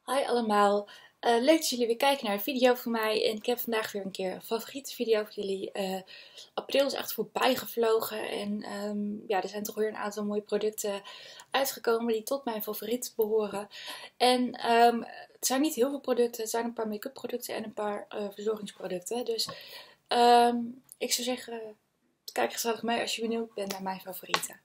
Hi allemaal, leuk dat jullie weer kijken naar een video van mij en ik heb vandaag weer een keer een favoriete video voor jullie. April is echt voorbij gevlogen en ja, er zijn toch weer een aantal mooie producten uitgekomen die tot mijn favoriet behoren. En het zijn niet heel veel producten, het zijn een paar make-up producten en een paar verzorgingsproducten. Dus ik zou zeggen, kijk gezellig mee als je benieuwd bent naar mijn favorieten.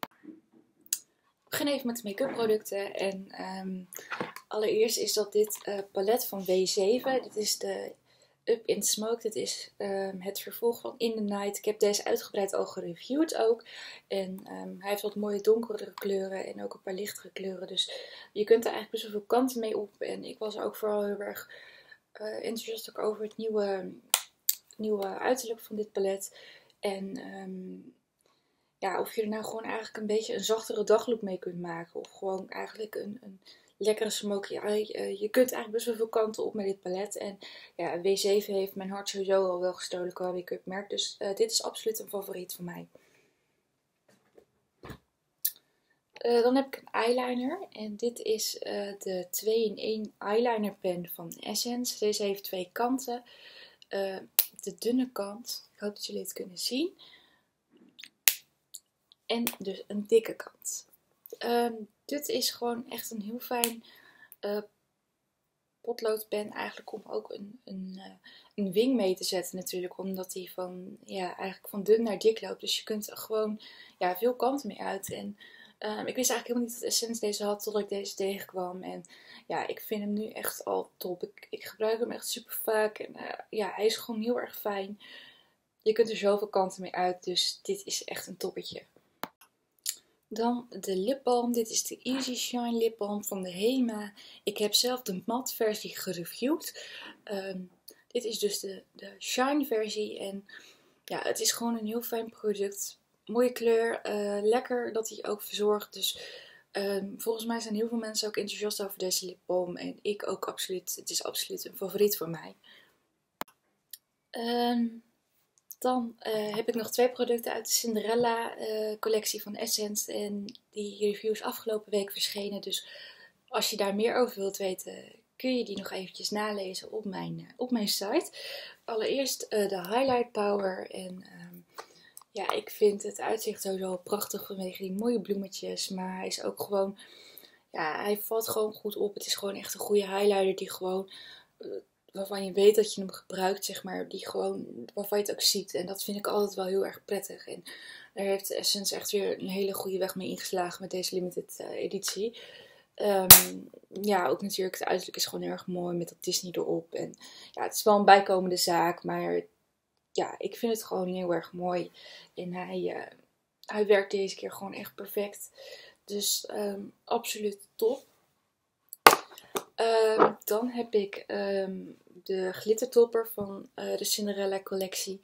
Ik begin even met de make-up producten en allereerst is dat dit palet van W7. Dit is de Up in Smoke. Dit is het vervolg van In the Night. Ik heb deze uitgebreid al gereviewd ook. En hij heeft wat mooie donkere kleuren en ook een paar lichtere kleuren. Dus je kunt er eigenlijk best wel veel kanten mee op. En ik was ook vooral heel erg enthousiast ook over het nieuwe uiterlijk van dit palet. En ja, of je er nou gewoon eigenlijk een beetje een zachtere daglook mee kunt maken. Of gewoon eigenlijk een lekkere smoky eye. Je kunt eigenlijk best wel veel kanten op met dit palet. En ja, W7 heeft mijn hart sowieso al wel gestolen qua make-up merk. Dus dit is absoluut een favoriet van mij. Dan heb ik een eyeliner. En dit is de 2-in-1 eyeliner pen van Essence. Deze heeft twee kanten. De dunne kant, ik hoop dat jullie het kunnen zien. En dus een dikke kant. Dit is gewoon echt een heel fijn potloodpen eigenlijk om ook een wing mee te zetten natuurlijk. Omdat die eigenlijk van dun naar dik loopt. Dus je kunt er gewoon veel kanten mee uit. En ik wist eigenlijk helemaal niet dat Essence deze had totdat ik deze tegenkwam. En ja, ik vind hem nu echt al top. Ik gebruik hem echt super vaak. En hij is gewoon heel erg fijn. Je kunt er zoveel kanten mee uit. Dus dit is echt een toppetje. Dan de lipbalm. Dit is de Easy Shine lipbalm van de Hema. Ik heb zelf de matte versie gereviewd. Dit is dus de Shine versie. En ja, het is gewoon een heel fijn product. Mooie kleur. Lekker dat hij ook verzorgt. Dus volgens mij zijn heel veel mensen ook enthousiast over deze lipbalm. En ik ook absoluut. Het is absoluut een favoriet voor mij. Dan heb ik nog twee producten uit de Cinderella collectie van Essence. En die review is afgelopen week verschenen. Dus als je daar meer over wilt weten, kun je die nog eventjes nalezen op mijn site. Allereerst de Highlight Power. En ja, ik vind het uitzicht sowieso prachtig vanwege die mooie bloemetjes. Maar hij is ook gewoon, ja, hij valt gewoon goed op. Het is gewoon echt een goede highlighter die gewoon waarvan je weet dat je hem gebruikt, zeg maar, waarvan je het ook ziet. En dat vind ik altijd wel heel erg prettig. En daar heeft Essence echt weer een hele goede weg mee ingeslagen met deze limited editie. Ja, ook natuurlijk, het uiterlijk is gewoon heel erg mooi met dat Disney erop. En ja, het is wel een bijkomende zaak, maar ja, ik vind het gewoon heel erg mooi. En hij werkt deze keer gewoon echt perfect. Dus absoluut top. Dan heb ik de glittertopper van de Cinderella collectie.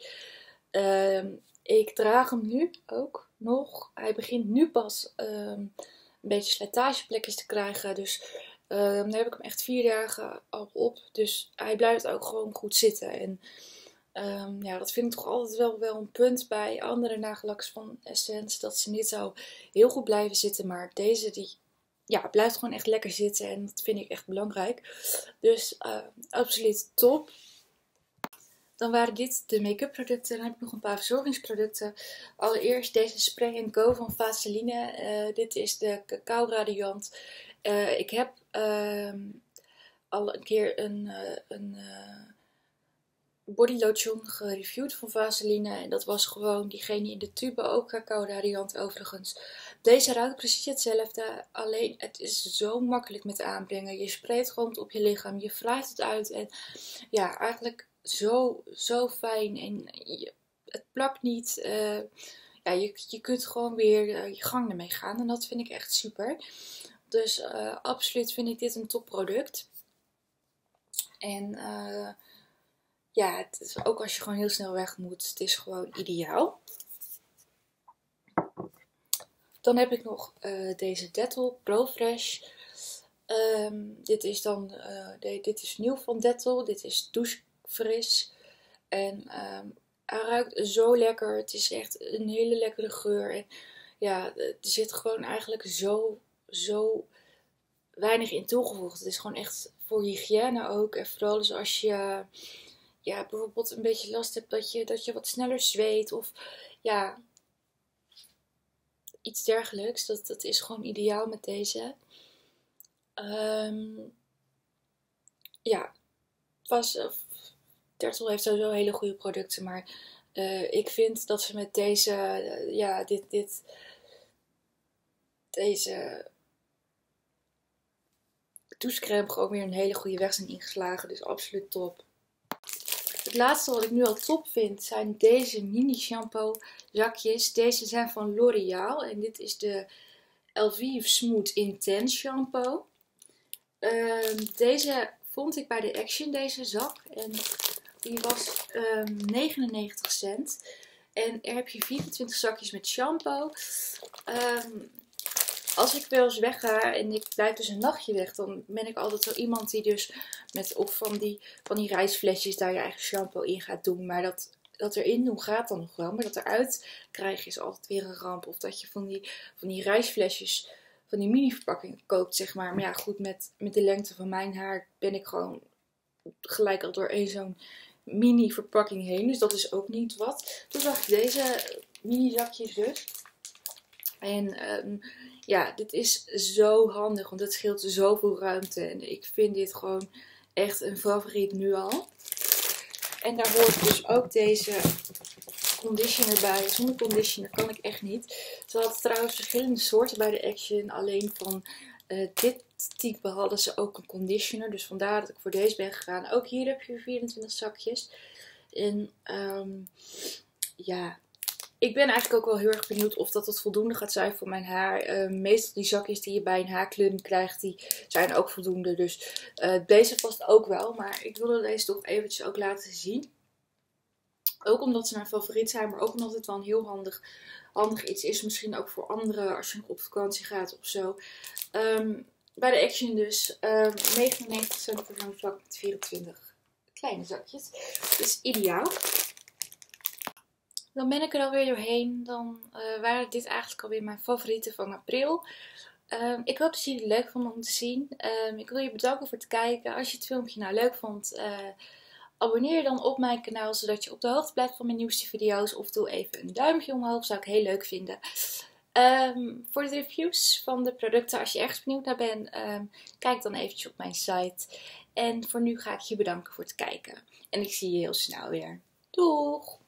Ik draag hem nu ook nog. Hij begint nu pas een beetje slijtageplekjes te krijgen. Dus daar heb ik hem echt 4 dagen al op. Dus hij blijft ook gewoon goed zitten. En ja, dat vind ik toch altijd wel een punt bij andere nagellaks van Essence. Dat ze niet zo heel goed blijven zitten. Maar deze die blijft gewoon echt lekker zitten. En dat vind ik echt belangrijk. Dus absoluut top. Dan waren dit de make-up producten. Dan heb ik nog een paar verzorgingsproducten. Allereerst deze Spray Go van Vaseline. Dit is de Cacao Radiant. Ik heb al een keer een body lotion gereviewd van Vaseline. En dat was gewoon diegene in de tube, ook Cacao Radiant overigens. Deze ruikt precies hetzelfde, alleen het is zo makkelijk met aanbrengen. Je spreekt gewoon op je lichaam, je wrijft het uit en ja, eigenlijk zo fijn. En het plakt niet. Ja, je kunt gewoon weer je gang ermee gaan en dat vind ik echt super. Dus absoluut vind ik dit een topproduct. En ja, het is ook als je gewoon heel snel weg moet, het is gewoon ideaal. Dan heb ik nog deze Dettol Pro Fresh. Dit is nieuw van Dettol. Dit is douchefris. En hij ruikt zo lekker. Het is echt een hele lekkere geur. En ja, er zit gewoon eigenlijk zo weinig in toegevoegd. Het is gewoon echt voor hygiëne ook. En vooral dus als je ja, bijvoorbeeld een beetje last hebt dat je wat sneller zweet. Of ja, iets dergelijks. Dat is gewoon ideaal met deze. Ja, Tertel heeft sowieso hele goede producten. Maar ik vind dat ze met deze, ja, deze douchecrème gewoon weer een hele goede weg zijn ingeslagen. Dus absoluut top. Het laatste wat ik nu al top vind zijn deze mini shampoo zakjes. Deze zijn van L'Oréal en dit is de Elvive Smooth Intense shampoo. Deze vond ik bij de Action, deze zak. En die was 99 cent. En er heb je 24 zakjes met shampoo. Als ik wel eens wegga en ik blijf dus een nachtje weg, dan ben ik altijd zo iemand die dus met of van die reisflesjes daar je eigen shampoo in gaat doen. Maar dat erin doen gaat dan nog wel. Maar dat eruit krijgen is altijd weer een ramp. Of dat je van die reisflesjes, van die mini verpakkingen koopt, zeg maar. Maar ja, goed, met de lengte van mijn haar ben ik gewoon gelijk al door één zo'n mini verpakking heen. Dus dat is ook niet wat. Toen zag ik deze mini zakjes dus. En ja, dit is zo handig, want het scheelt zoveel ruimte. En ik vind dit gewoon echt een favoriet nu al. En daar hoort dus ook deze conditioner bij. Zonder conditioner kan ik echt niet. Ze hadden trouwens verschillende soorten bij de Action. Alleen van dit type hadden ze ook een conditioner. Dus vandaar dat ik voor deze ben gegaan. Ook hier heb je 24 zakjes. En ja, ik ben eigenlijk ook wel heel erg benieuwd of dat het voldoende gaat zijn voor mijn haar. Meestal die zakjes die je bij een haarkleur krijgt, die zijn ook voldoende. Dus deze vast ook wel. Maar ik wilde deze toch eventjes ook laten zien. Ook omdat ze mijn favoriet zijn, maar ook omdat het wel een heel handig iets is. Misschien ook voor anderen als je nog op vakantie gaat of zo. Bij de Action dus 99 cent voor zo'n zak met 24 kleine zakjes. Dus ideaal. Dan ben ik er alweer doorheen. Dan waren dit eigenlijk alweer mijn favorieten van april. Ik hoop dat jullie het leuk vonden om te zien. Ik wil je bedanken voor het kijken. Als je het filmpje nou leuk vond, abonneer je dan op mijn kanaal, zodat je op de hoogte blijft van mijn nieuwste video's. Of doe even een duimpje omhoog, zou ik heel leuk vinden. Voor de reviews van de producten, als je ergens benieuwd naar bent, kijk dan eventjes op mijn site. En voor nu ga ik je bedanken voor het kijken. En ik zie je heel snel weer. Doeg!